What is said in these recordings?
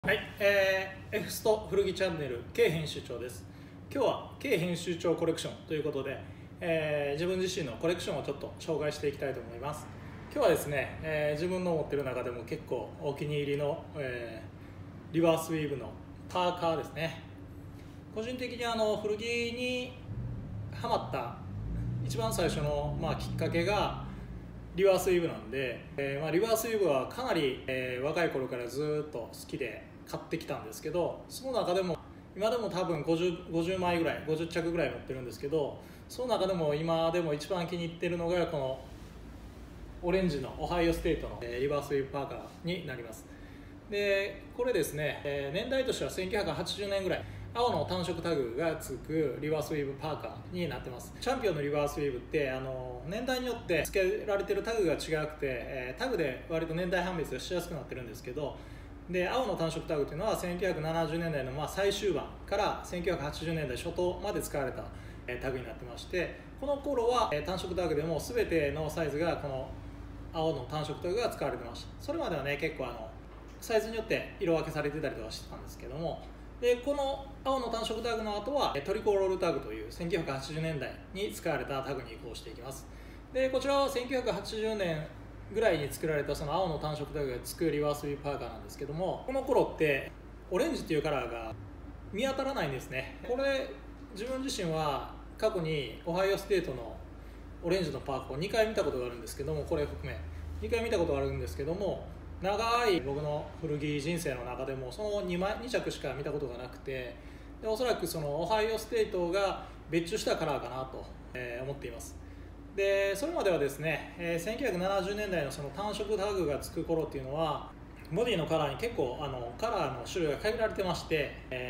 はい、F スト古着チャンネル K 編集長です。今日は K 編集長コレクションということで、自分自身のコレクションをちょっと紹介していきたいと思います。今日はですね、自分の持ってる中でも結構お気に入りの、リバースウィーブのパーカーですね。個人的に古着にハマった一番最初の、きっかけがリバースウィーブなんで、リバースウィーブはかなり、若い頃からずっと好きで買ってきたんですけど、その中でも今でも多分50枚ぐらい50着ぐらい持ってるんですけど、その中でも今でも一番気に入ってるのがこのオレンジのオハイオステートのリバースウィーブパーカーになります。でこれですね、年代としては1980年ぐらい、青の単色タグがつくリバースウィーブパーカーになってます。チャンピオンのリバースウィーブって年代によって付けられてるタグが違くて、タグで割と年代判別がしやすくなってるんですけど、で青の単色タグっていうのは1970年代の最終盤から1980年代初頭まで使われたタグになってまして、この頃は単色タグでも全てのサイズがこの青の単色タグが使われてました。それまではね結構サイズによって色分けされてたりとかしてたんですけども、でこの青の単色タグの後はトリコロールタグという1980年代に使われたタグに移行していきます。でこちらは1980年ぐらいに作られたその青の単色タグがつくリバースウィーブパーカーなんですけども、この頃ってオレンジっていうカラーが見当たらないんですね。これ自分自身は過去にオハイオステートのオレンジのパーカーを2回見たことがあるんですけども、これ含め2回見たことがあるんですけども、長い僕の古着人生の中でもその2着しか見たことがなくて、でおそらくそのオハイオステートが別注したカラーかなと思っています。でそれまではですね、1970年代のその単色タグがつく頃っていうのはボディのカラーに結構カラーの種類が限られてまして、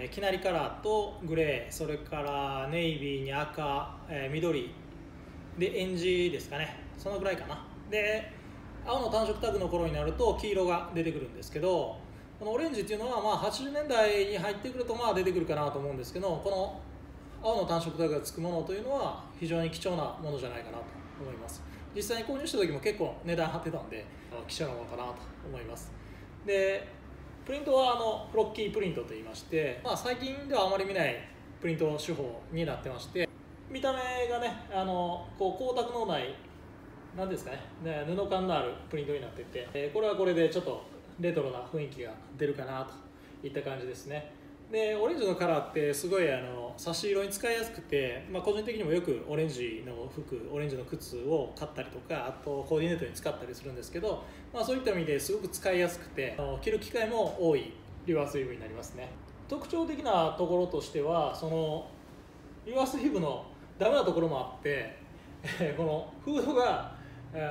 きなりカラーとグレー、それからネイビーに赤、緑でエンジですかね、そのぐらいかな。で青の単色タグの頃になると黄色が出てくるんですけど、このオレンジっていうのは80年代に入ってくると出てくるかなと思うんですけど、この青の単色タグがつくものというのは非常に貴重なものじゃないかなと思います。実際に購入した時も結構値段張ってたんで貴重なものかなと思います。でプリントはフロッキープリントといいまして、最近ではあまり見ないプリント手法になってまして、見た目がねこう光沢のないなんですかね、布感のあるプリントになっていて、これはこれでちょっとレトロな雰囲気が出るかなといった感じですね。でオレンジのカラーってすごい差し色に使いやすくて、個人的にもよくオレンジの服、オレンジの靴を買ったりとか、あとコーディネートに使ったりするんですけど、そういった意味ですごく使いやすくて着る機会も多いリバースウィーブになりますね。特徴的なところとしてはそのリバースウィーブのダメなところもあってこのフードが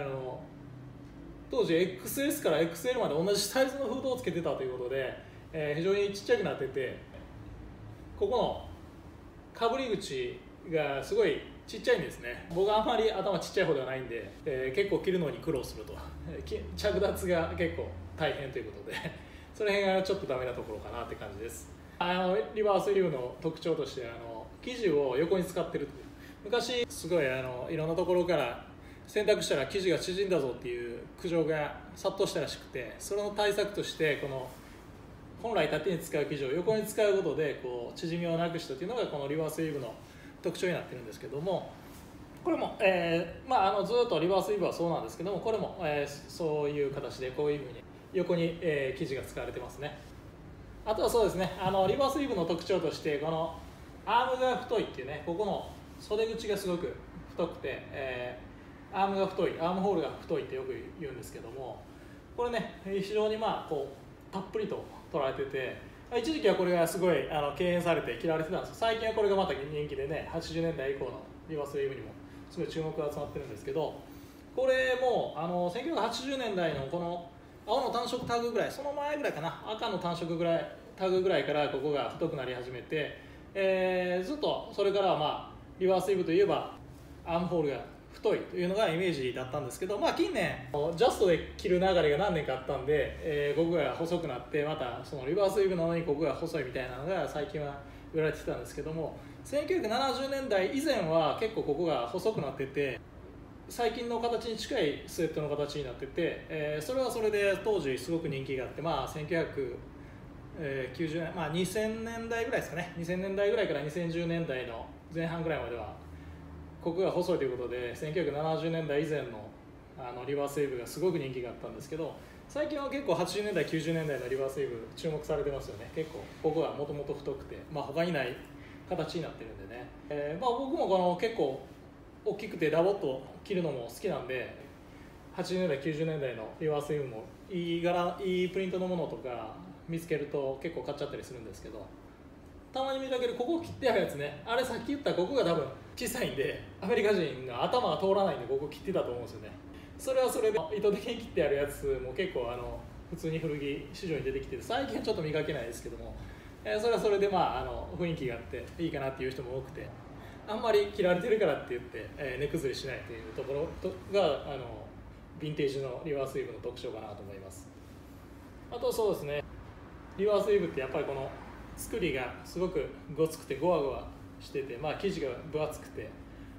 当時 XS から XL まで同じサイズのフードをつけてたということで、非常にちっちゃくなってて、ここのかぶり口がすごいちっちゃいんですね。僕はあんまり頭ちっちゃい方ではないんで、結構着るのに苦労すると着脱が結構大変ということでその辺がちょっとダメなところかなって感じです。リバースウィーブの特徴として生地を横に使ってるという、昔すごいいろんなところから洗濯したら生地が縮んだぞっていう苦情が殺到したらしくて、その対策としてこの本来縦に使う生地を横に使うことでこう縮みをなくしたというのがこのリバースウィーブの特徴になってるんですけども、これも、ずっとリバースウィーブはそうなんですけども、これも、そういう形でこういうふうに横に、生地が使われてますね。あとはそうですね、リバースウィーブの特徴としてこのアームが太いっていうね、ここの袖口がすごく太くて、アームが太い、アームホールが太いってよく言うんですけども、これね非常にこうたっぷりと取られてて、一時期はこれがすごい敬遠されて嫌われてたんですけど、最近はこれがまた人気でね、80年代以降のリバースウィーブにもすごい注目が集まってるんですけど、これも1980年代のこの青の単色タグぐらい、その前ぐらいかな、赤の単色ぐらいタグぐらいからここが太くなり始めて、ずっとそれからはリバースウィーブといえばアームホールが太いというのがイメージだったんですけど、近年ジャストで着る流れが何年かあったんで、ここが細くなって、またそのリバースウィーブなのにここが細いみたいなのが最近は売られてたんですけども、1970年代以前は結構ここが細くなってて、最近の形に近いスウェットの形になってて、それはそれで当時すごく人気があって、1970 90年、2000年代ぐらいですかね。2000年代ぐらいから2010年代の前半ぐらいまではここが細いということで1970年代以前のリバースウェーブがすごく人気があったんですけど、最近は結構80年代90年代のリバースウェーブ注目されてますよね。結構ここがもともと太くて、他にない形になってるんでね、僕もこの結構大きくてダボっと着るのも好きなんで、80年代90年代のリバースウェーブもいいプリントのものとか見つけると結構買っちゃったりするんですけど、たまに見かけるここ切ってあるやつね、あれさっき言ったここが多分小さいんでアメリカ人が頭が通らないんでここ切ってたと思うんですよね。それはそれで意図的に切ってあるやつも結構普通に古着市場に出てきてて、最近はちょっと見かけないですけども、それはそれで雰囲気があっていいかなっていう人も多くて、あんまり切られてるからって言って、値崩れしないというところがヴィンテージのリバースウェーブの特徴かなと思います。あとそうですね、リバースウェーブってやっぱりこの作りがすごくごつくてゴワゴワしてて、生地が分厚くて、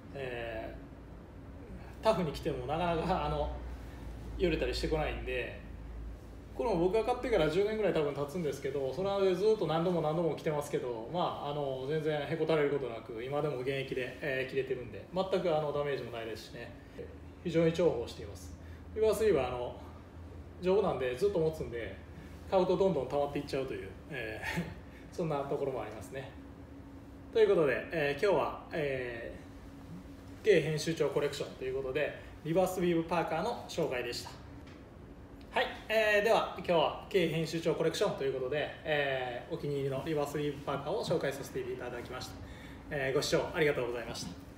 タフに着てもなかなかよれたりしてこないんで、これも僕が買ってから10年ぐらい多分経つんですけど、それでずっと何度も着てますけど、全然へこたれることなく今でも現役で、着れてるんで全くダメージもないですしね、非常に重宝しています。リバースウェーブは丈夫なんでずっと持つんで、買うとどんどん溜まっていっちゃうという、そんなところもありますね。ということで、今日は、K 編集長コレクションということでリバースウィーブパーカーの紹介でした。はい、では今日は K 編集長コレクションということで、お気に入りのリバースウィーブパーカーを紹介させていただきました。ご視聴ありがとうございました。